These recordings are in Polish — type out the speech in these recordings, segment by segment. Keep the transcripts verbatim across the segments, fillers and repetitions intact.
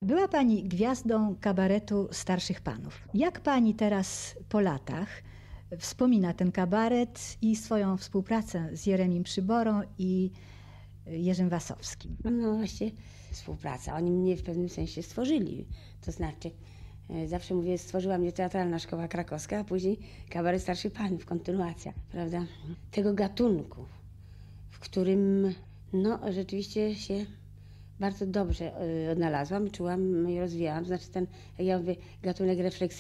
Była pani gwiazdą kabaretu Starszych Panów. Jak pani teraz po latach wspomina ten kabaret i swoją współpracę z Jeremim Przyborą i Jerzym Wasowskim? No właśnie, współpraca. Oni mnie w pewnym sensie stworzyli. To znaczy, zawsze mówię, stworzyła mnie Teatralna Szkoła Krakowska, a później kabaret Starszych Panów, kontynuacja, prawda? Tego gatunku, w którym no rzeczywiście się bardzo dobrze odnalazłam, czułam i rozwijałam. Znaczy ten, jak ja mówię, gatunek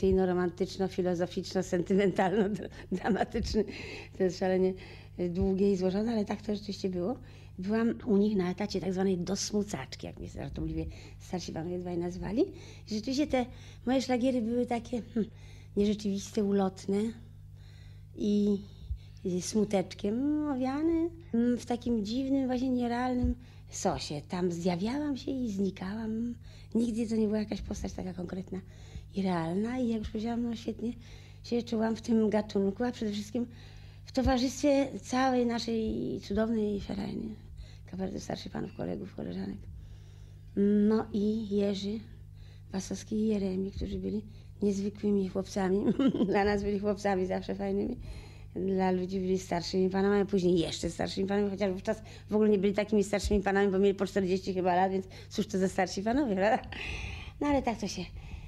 refleksyjno-romantyczno-filozoficzno-sentymentalno-dramatyczny. To jest szalenie długie i złożone, ale tak to rzeczywiście było. Byłam u nich na etacie tak zwanej dosmucaczki, jak mnie żartobliwie starsi panowie dwaj nazwali. I rzeczywiście te moje szlagiery były takie hmm, nierzeczywiste, ulotne i smuteczkiem owiane w takim dziwnym, właśnie nierealnym sosie. Tam zjawiałam się i znikałam. Nigdy to nie była jakaś postać taka konkretna i realna. I jak już powiedziałam, no świetnie się czułam w tym gatunku, a przede wszystkim w towarzystwie całej naszej cudownej ferajny, kabaretu Starszych Panów, kolegów, koleżanek. No i Jerzy Wasowski i Jeremi, którzy byli niezwykłymi chłopcami. Dla nas byli chłopcami zawsze fajnymi. Dla ludzi byli starszymi panami, a później jeszcze starszymi panami, chociaż wówczas w ogóle nie byli takimi starszymi panami, bo mieli po czterdzieści chyba lat, więc cóż to za starsi panowie, prawda? No ale tak to się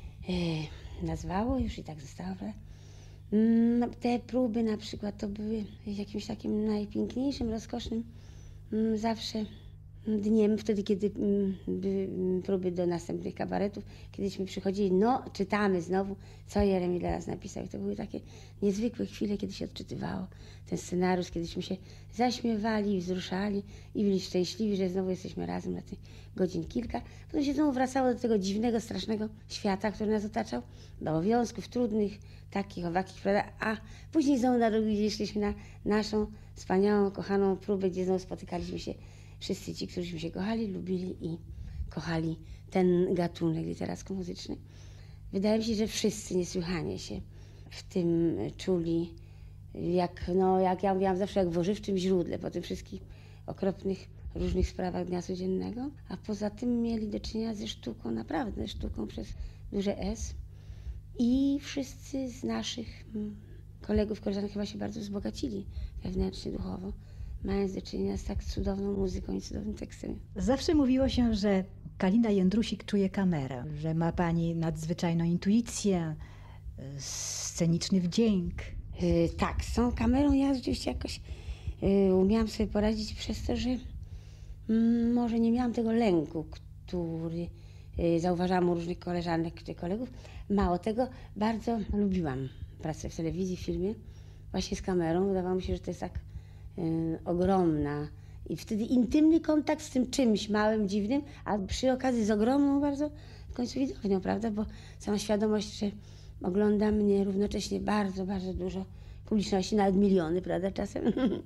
e, nazwało już i tak zostało, prawda? No, te próby na przykład to były jakimś takim najpiękniejszym, rozkosznym m, zawsze dniem, wtedy kiedy m, były próby do następnych kabaretów, kiedyśmy przychodzili, no czytamy znowu, co Jeremi dla nas napisał. I to były takie niezwykłe chwile, kiedy się odczytywało ten scenariusz, kiedyśmy się zaśmiewali i wzruszali i byli szczęśliwi, że znowu jesteśmy razem na tych godzin kilka. Potem się znowu wracało do tego dziwnego, strasznego świata, który nas otaczał, do obowiązków trudnych, takich, owakich, prawda? A później znowu na drugi dzień szliśmy na naszą wspaniałą, kochaną próbę, gdzie znowu spotykaliśmy się wszyscy ci, którzyśmy się kochali, lubili i kochali ten gatunek literacko-muzyczny. Wydaje mi się, że wszyscy niesłychanie się w tym czuli, jak, no, jak ja mówiłam zawsze, jak w ożywczym źródle, po tych wszystkich okropnych, różnych sprawach dnia codziennego. A poza tym mieli do czynienia ze sztuką, naprawdę sztuką przez duże S. I wszyscy z naszych kolegów, koleżanek chyba się bardzo wzbogacili wewnętrznie, duchowo, mając do czynienia z tak cudowną muzyką i cudownym tekstem. Zawsze mówiło się, że Kalina Jędrusik czuje kamerę, że ma pani nadzwyczajną intuicję, sceniczny wdzięk. Yy, tak, z tą kamerą ja rzeczywiście jakoś yy, umiałam sobie poradzić przez to, że yy, może nie miałam tego lęku, który yy, zauważałam u różnych koleżanek czy kolegów. Mało tego, bardzo lubiłam pracę w telewizji, w filmie, właśnie z kamerą. Wydawało mi się, że to jest tak Yy, ogromna i wtedy intymny kontakt z tym czymś małym, dziwnym, a przy okazji z ogromną bardzo w końcu widownią, prawda, bo sama świadomość, że ogląda mnie równocześnie bardzo, bardzo dużo publiczności, nawet miliony, prawda, czasem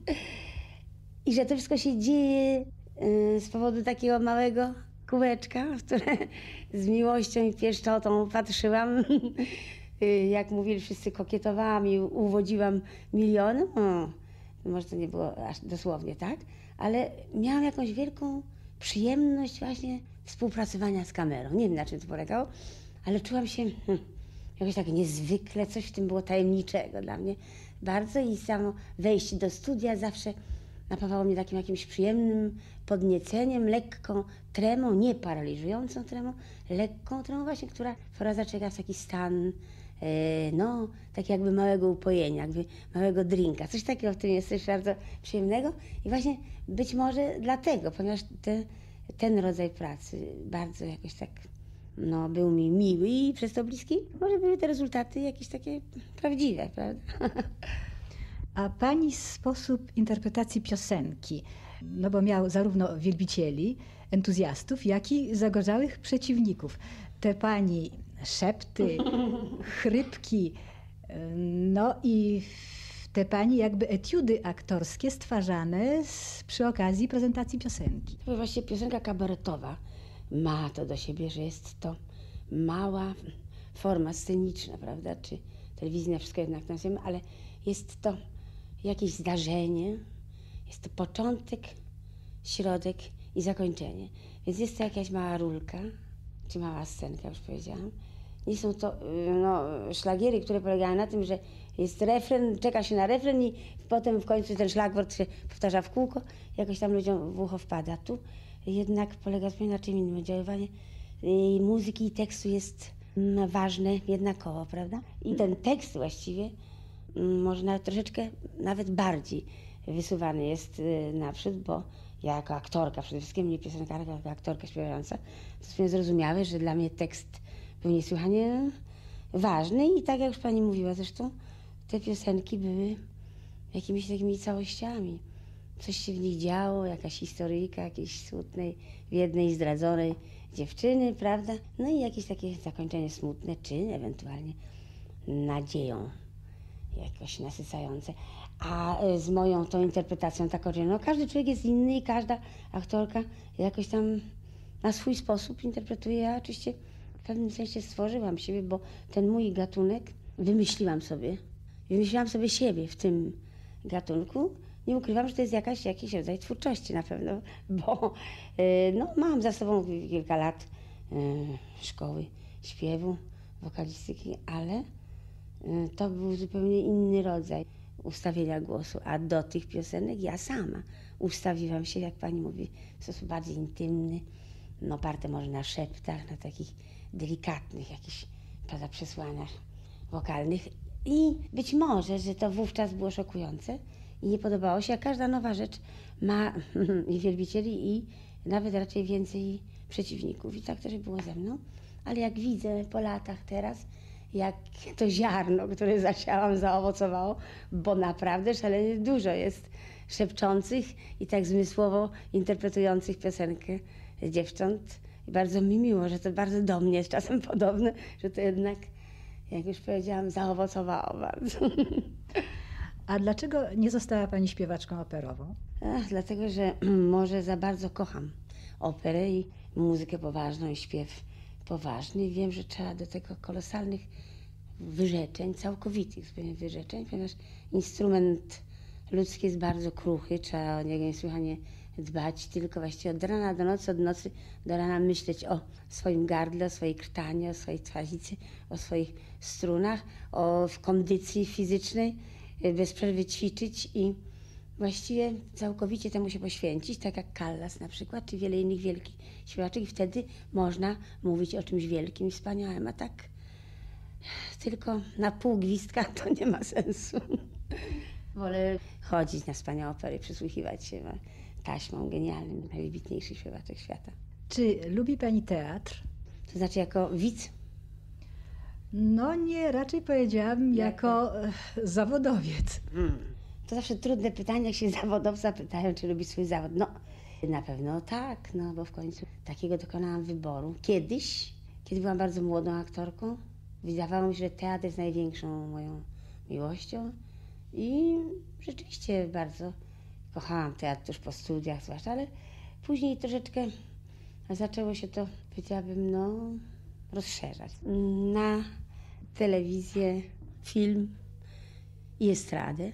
i że to wszystko się dzieje yy, z powodu takiego małego kółeczka, w które z miłością i pieszczotą patrzyłam. Jak mówili wszyscy, kokietowałam i uwodziłam miliony. O, może to nie było aż dosłownie tak, ale miałam jakąś wielką przyjemność właśnie współpracowania z kamerą. Nie wiem, na czym to polegało, ale czułam się hmm, jakoś tak niezwykle, coś w tym było tajemniczego dla mnie bardzo i samo wejście do studia zawsze napawało mnie takim jakimś przyjemnym podnieceniem, lekką tremą, nie paraliżującą tremą, lekką tremą właśnie, która wprowadza człowieka w taki stan no, tak jakby małego upojenia, jakby małego drinka. Coś takiego w tym jest, coś bardzo przyjemnego i właśnie być może dlatego, ponieważ te, ten rodzaj pracy bardzo jakoś tak no, był mi miły i przez to bliski, może były te rezultaty jakieś takie prawdziwe, prawda? A pani sposób interpretacji piosenki, no bo miał zarówno wielbicieli, entuzjastów, jak i zagorzałych przeciwników. Te pani szepty, chrypki, no i te pani jakby etiudy aktorskie stwarzane z, przy okazji prezentacji piosenki. To właśnie piosenka kabaretowa ma to do siebie, że jest to mała forma sceniczna, prawda, czy telewizyjna, wszystko jednak nazwiemy, ale jest to jakieś zdarzenie, jest to początek, środek i zakończenie. Więc jest to jakaś mała rulka, czy Mała scenka, już powiedziałam. Nie są to y, no, szlagiery, które polegają na tym, że jest refren, czeka się na refren i potem w końcu ten szlagwort się powtarza w kółko, jakoś tam ludziom w ucho wpada. Tu jednak polega zupełnie na czym innym. Oddziaływanie i muzyki i tekstu jest mm, ważne jednakowo, prawda? I ten tekst właściwie mm, może nawet troszeczkę, nawet bardziej wysuwany jest y, naprzód, bo ja jako aktorka, przede wszystkim nie piosenkarka, jako aktorka śpiewająca, to sobie zrozumiałe, że dla mnie tekst był niesłychanie ważny i tak jak już pani mówiła zresztą, te piosenki były jakimiś takimi całościami. Coś się w nich działo, jakaś historyjka jakiejś smutnej, biednej, zdradzonej dziewczyny, prawda? No i jakieś takie zakończenie smutne, czy ewentualnie nadzieją jakoś nasycające. A z moją tą interpretacją taką, że no każdy człowiek jest inny i każda aktorka jakoś tam na swój sposób interpretuje. Ja oczywiście w pewnym sensie stworzyłam siebie, bo ten mój gatunek wymyśliłam sobie. Wymyśliłam sobie siebie w tym gatunku. Nie ukrywam, że to jest jakaś, jakiś rodzaj twórczości na pewno, bo y, no, mam za sobą kilka lat y, szkoły śpiewu, wokalistyki, ale y, to był zupełnie inny rodzaj ustawienia głosu, a do tych piosenek ja sama ustawiłam się, jak pani mówi, w sposób bardziej intymny, no, oparte może na szeptach, na takich delikatnych jakichś, prawda, przesłaniach wokalnych. I być może, że to wówczas było szokujące i nie podobało się, a każda nowa rzecz ma i wielbicieli, i nawet raczej więcej przeciwników. I tak też było ze mną. Ale jak widzę po latach teraz, jak to ziarno, które zasiałam, zaowocowało, bo naprawdę szalenie dużo jest szepczących i tak zmysłowo interpretujących piosenkę dziewcząt. I bardzo mi miło, że to bardzo do mnie jest czasem podobne, że to jednak, jak już powiedziałam, zaowocowało bardzo. A dlaczego nie została pani śpiewaczką operową? Ach, dlatego, że może za bardzo kocham operę i muzykę poważną i śpiew poważny. I wiem, że trzeba do tego kolosalnych wyrzeczeń, całkowitych zupełnie wyrzeczeń, ponieważ instrument ludzki jest bardzo kruchy, trzeba o niego niesłychanie dbać, tylko właściwie od rana do nocy, od nocy do rana myśleć o swoim gardle, o swojej krtanie, o swojej twazicy, o swoich strunach, o kondycji fizycznej, bez przerwy ćwiczyć i właściwie całkowicie temu się poświęcić, tak jak Callas na przykład, czy wiele innych wielkich śpiewaczek, i wtedy można mówić o czymś wielkim i wspaniałym, a tak tylko na pół gwizdka to nie ma sensu. Wolę chodzić na wspaniałe opery, przysłuchiwać się taśmom genialnym, najwybitniejszych śpiewaczek świata. Czy lubi pani teatr? To znaczy jako widz? No nie, raczej powiedziałam Jak jako e, zawodowiec. Hmm. To zawsze trudne pytanie, jak się zawodowca pytają, czy lubi swój zawód. No, na pewno tak, no bo w końcu takiego dokonałam wyboru. Kiedyś, kiedy byłam bardzo młodą aktorką, wydawało mi się, że teatr jest największą moją miłością i rzeczywiście bardzo kochałam teatr już po studiach zwłaszcza, ale później troszeczkę zaczęło się to, powiedziałabym, no, rozszerzać. Na telewizję, film i estradę.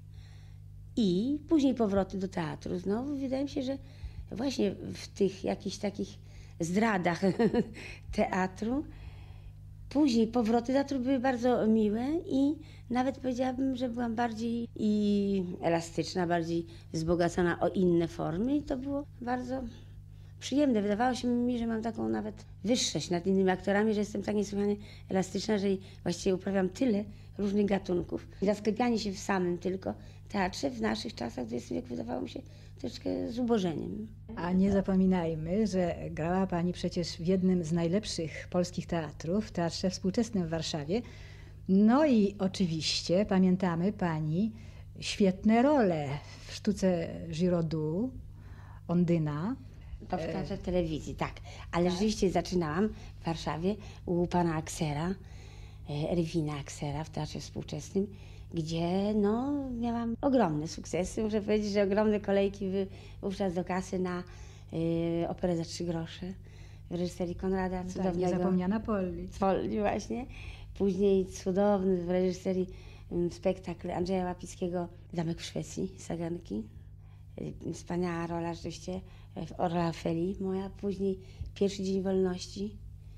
I później powroty do teatru. Znowu wydaje mi się, że właśnie w tych jakichś takich zdradach teatru, później powroty do teatru były bardzo miłe i nawet powiedziałabym, że byłam bardziej i elastyczna, bardziej wzbogacona o inne formy i to było bardzo przyjemne. Wydawało się mi, że mam taką nawet wyższość nad innymi aktorami, że jestem tak niesłychanie elastyczna, że właściwie uprawiam tyle różnych gatunków. I zasklepianie się w samym tylko teatrze w naszych czasach, w dwudziestym wieku, wydawało mi się troszeczkę zubożeniem. A nie zapominajmy, że grała pani przecież w jednym z najlepszych polskich teatrów, w Teatrze Współczesnym w Warszawie. No i oczywiście pamiętamy pani świetne role w sztuce Giraudoux, Ondyna. To w teatrze telewizji, tak. Ale rzeczywiście zaczynałam w Warszawie u pana Aksera, Erwina Aksera w Teatrze Współczesnym, gdzie no, miałam ogromne sukcesy. Muszę powiedzieć, że ogromne kolejki były wówczas do kasy na y, operę za trzy grosze w reżyserii Konrada cudownego. Tak, niezapomniana Polli. Polli właśnie. Później cudowny w reżyserii y, spektakl Andrzeja Łapickiego Zamek w Szwecji, Saganki. Y, wspaniała rola rzeczywiście w Orla Ofeli moja. Później Pierwszy dzień wolności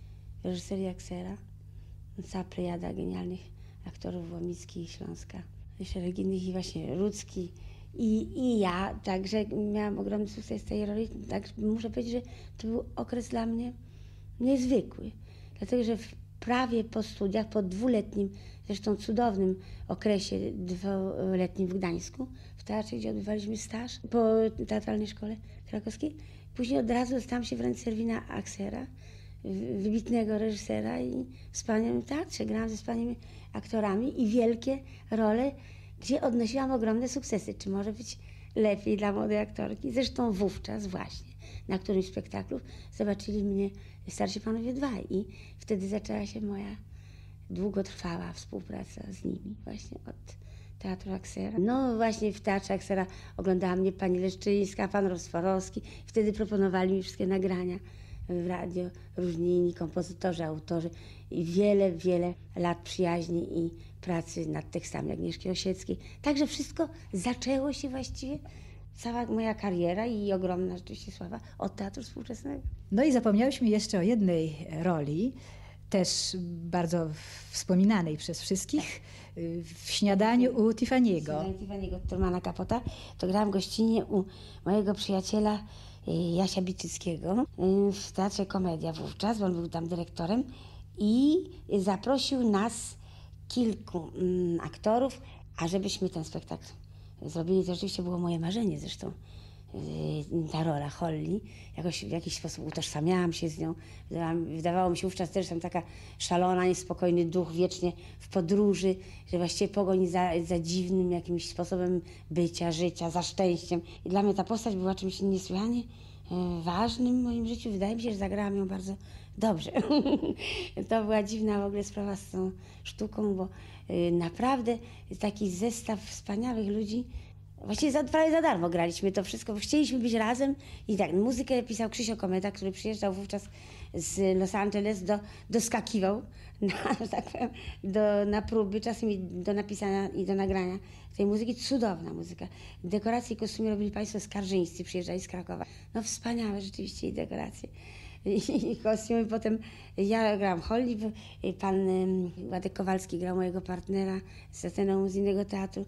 reżyserii Aksera, cała plejada genialnych aktorów Łomicki i Śląska, i szereg innych, i właśnie Rudzki. I, I ja także miałam ogromny sukces tej roli. Tak muszę powiedzieć, że to był okres dla mnie niezwykły. Dlatego, że w, prawie po studiach, po dwuletnim, zresztą cudownym okresie dwuletnim w Gdańsku, w teatrze, gdzie odbywaliśmy staż po Teatralnej Szkole Krakowskiej, później od razu dostałam się w ręce Serwina Aksera, wybitnego reżysera, i w wspaniałym teatrze grałam ze wspaniałymi aktorami i wielkie role, gdzie odnosiłam ogromne sukcesy. Czy może być lepiej dla młodej aktorki? Zresztą wówczas właśnie na którymś spektaklu zobaczyli mnie Starsi Panowie dwaj i wtedy zaczęła się moja długotrwała współpraca z nimi właśnie od Teatru Aksera. No właśnie w Teatrze Aksera oglądała mnie pani Leszczyńska, pan Rosforowski. Wtedy proponowali mi wszystkie nagrania w radio, różni inni kompozytorzy, autorzy i wiele, wiele lat przyjaźni i pracy nad tekstami Agnieszki Osieckiej. Także wszystko zaczęło się właściwie, cała moja kariera i ogromna rzeczywiście sława od teatru współczesnego. No i zapomniałyśmy jeszcze o jednej roli, też bardzo wspominanej przez wszystkich, w Śniadaniu u Tiffany'ego. Śniadaniu Tiffany'ego, Trumana Capota. To grałam gościnnie u mojego przyjaciela Jasia Biczyckiego w Teatrze Komedia wówczas, bo on był tam dyrektorem i zaprosił nas kilku mm, aktorów, ażebyśmy ten spektakl zrobili. To rzeczywiście było moje marzenie zresztą. Yy, ta rola Holly, jakoś w jakiś sposób utożsamiałam się z nią. Wydawało mi się wówczas też tam taka szalona, niespokojny duch, wiecznie w podróży, że właściwie pogoni za, za dziwnym jakimś sposobem bycia, życia, za szczęściem. I dla mnie ta postać była czymś niesłychanie yy, ważnym w moim życiu. Wydaje mi się, że zagrałam ją bardzo dobrze. To była dziwna w ogóle sprawa z tą sztuką, bo yy, naprawdę taki zestaw wspaniałych ludzi. Właściwie za, prawie za darmo graliśmy to wszystko, bo chcieliśmy być razem i tak, muzykę pisał Krzysio Kometa, który przyjeżdżał wówczas z Los Angeles, do, doskakiwał na, że tak powiem, do, na próby, czasem i do napisania i do nagrania tej muzyki. Cudowna muzyka. Dekoracje i kostiumy robili państwo skarżyńscy, przyjeżdżali z Krakowa. No wspaniałe rzeczywiście i dekoracje. I, i kostiumy. Potem ja grałam Holly, pan Władek Kowalski grał mojego partnera z sceną z innego teatru.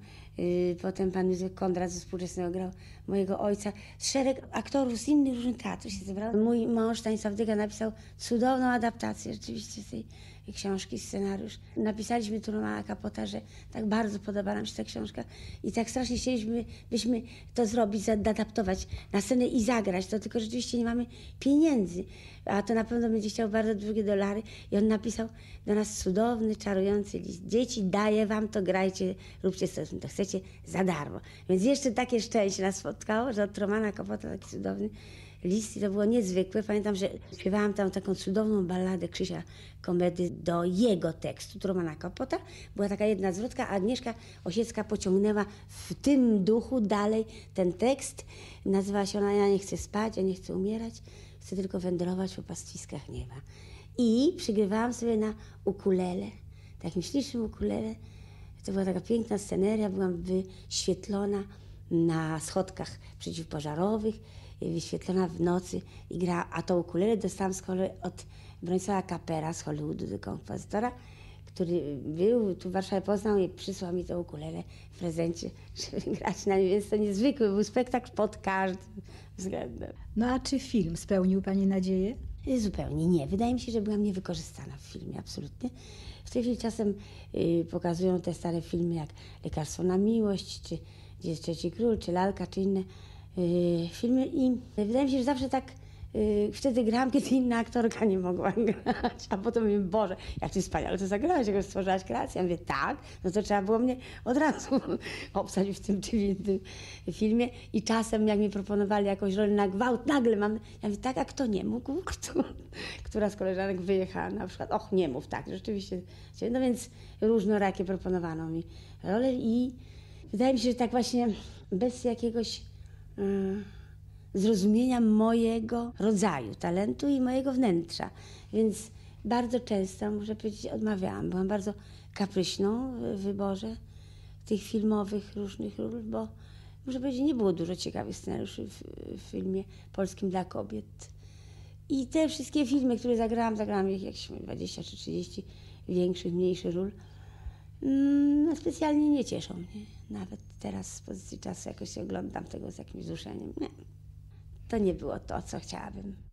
Potem pan Józef Kondrat ze współczesnego grał mojego ojca. Szereg aktorów z innych różnych teatrów się zebrało. Mój mąż Stanisław Dyga napisał cudowną adaptację rzeczywiście z tej książki, scenariusz. Napisaliśmy Trumana Capota, że tak bardzo podoba nam się ta książka i tak strasznie chcieliśmy byśmy to zrobić, zaadaptować na scenę i zagrać. To tylko rzeczywiście nie mamy pieniędzy, a to na pewno będzie chciał bardzo długie dolary. I on napisał do nas cudowny, czarujący list. Dzieci, daję wam to, grajcie, róbcie co to chcecie za darmo. Więc jeszcze takie szczęście nas spotkało, że od Trumana Capota taki cudowny list i to było niezwykłe. Pamiętam, że śpiewałam tam taką cudowną balladę Krzysia Komedy do jego tekstu, Trumana Capota. Była taka jedna zwrotka, a Agnieszka Osiecka pociągnęła w tym duchu dalej ten tekst. Nazywała się ona Ja nie chcę spać, ja nie chcę umierać, chcę tylko wędrować po pastwiskach nieba. I przygrywałam sobie na ukulele, takim ślicznym ukulele. To była taka piękna sceneria, byłam wyświetlona na schodkach przeciwpożarowych, wyświetlona w nocy i gra, a to ukulele dostałam z kolei od Bronisława Kapera z Hollywoodu, do kompozytora, który był tu w Warszawie, poznał i przysłał mi to ukulele w prezencie, żeby grać na nim, więc to niezwykły był spektakl pod każdym względem. No a czy film spełnił pani nadzieję? Zupełnie nie. Wydaje mi się, że byłam niewykorzystana w filmie, absolutnie. W tej chwili czasem y, pokazują te stare filmy jak Lekarstwo na miłość, czy Gdzie jest Trzeci Król, czy Lalka, czy inne y, filmy i wydaje mi się, że zawsze tak y, wtedy grałam, kiedy inna aktorka nie mogła grać, a potem mówię, Boże, jak ty wspaniale to zagrałaś, jak stworzyłaś kreację. Ja mówię, tak, no to trzeba było mnie od razu obsadzić w tym czy w innym filmie i czasem jak mi proponowali jakąś rolę na gwałt, nagle mam, ja mówię, tak, a kto nie mógł? Kto? Która z koleżanek wyjechała na przykład, och, nie mów, tak, rzeczywiście, no więc różnorakie proponowano mi role i wydaje mi się, że tak właśnie bez jakiegoś y, zrozumienia mojego rodzaju talentu i mojego wnętrza. Więc bardzo często, muszę powiedzieć, odmawiałam. Byłam bardzo kapryśną w wyborze tych filmowych różnych ról, bo muszę powiedzieć, nie było dużo ciekawych scenariuszy w, w filmie polskim dla kobiet. I te wszystkie filmy, które zagrałam, zagrałam ich jakieś dwadzieścia czy trzydzieści większych, mniejszych ról, no specjalnie nie cieszą mnie. Nawet teraz z pozycji czasu jakoś oglądam tego z jakimś wzruszeniem. Nie. To nie było to, co chciałabym.